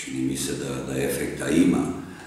čini mi se da efekta ima,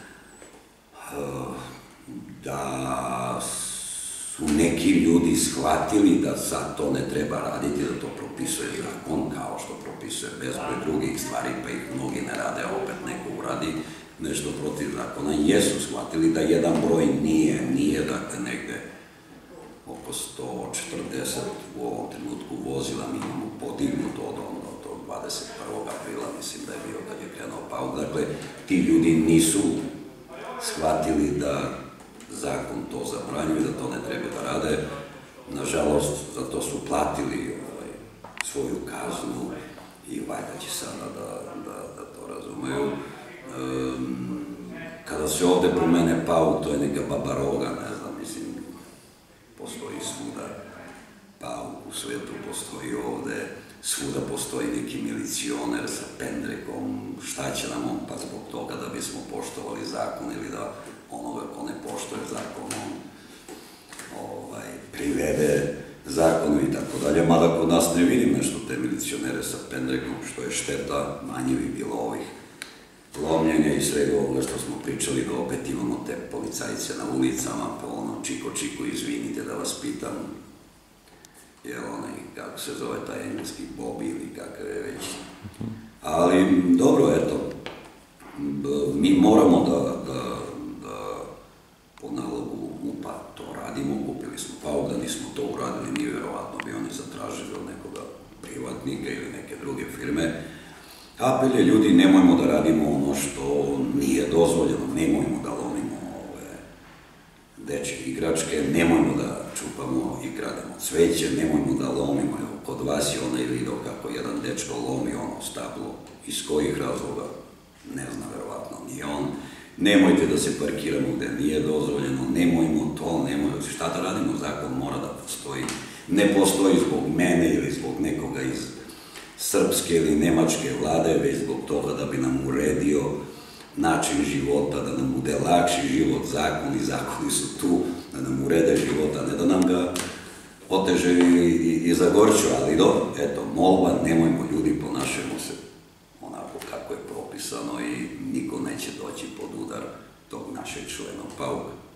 da su neki ljudi shvatili da sad to ne treba raditi, da to propisuje zakon, kao što propisuje bezbroj drugih stvari, pa ih mnogi ne rade, a opet neko uradi nešto protiv zakona. Jesu shvatili da jedan broj nije, dakle, negde oko 140 u ovom trenutku vozila mi imamo podignuto od 21. aprila, mislim da je bio kad je krenuo PAUK. Dakle, ti ljudi nisu shvatili da zakon to zabranjuje, da to ne treba da rade. Nažalost, za to su platili svoju kaznu i valjda će sada da to razumeju. Kada se ovde promene PAUK, to je neka babaroga, ne znam, mislim, postoji svuda PAUK u svetu, postoji ovde, svuda postoji neki milicioner sa pendrekom, šta će nam on, pa zbog toga da bismo poštovali zakon ili da onoga ko ne poštuje zakon, on privede zakonu i tako dalje, mada kod nas ne vidim nešto te milicionere sa pendrekom, što je šteta, manje bi bilo ovih lomljenja i svega ovoga što smo pričali, da opet imamo te policajce na ulicama, pa ono, čiko, izvinite da vas pitam, jer onaj, kako se zove taj engleski Bobby ili kakav je već. Ali, dobro, eto, mi moramo da po nalogu MUP-a to radimo, kupili smo PAUK, da nismo to uradili, nije verovatno bi oni zatražili od nekoga privatnika ili neke druge firme. Apel je, ljudi, nemojmo da radimo ono što nije dozvoljeno, nemojmo da lomimo ove dečje igračke, nemojmo da čupamo i krademo cveće, nemojmo da lomimo. Evo, kod vas je onaj video kako jedan dečko lomi ono stablo, iz kojih razloga, ne zna, verovatno nije on. Nemojte da se parkiramo gde nije dozvoljeno, nemojmo to, nemojmo, šta da radimo, zakon mora da postoji. Ne postoji zbog mene ili zbog nekoga iz srpske ili nemačke vlade, već zbog toga da bi nam uredio način života, da nam bude lakši život, zakoni su tu, da nam urede života, ne da nam ga oteže i zagorču, ali dobro, eto, molba, nemojmo ljudi, ponašajmo se onako kako je propisano i niko neće doći pod udar tog našeg člena PAUK.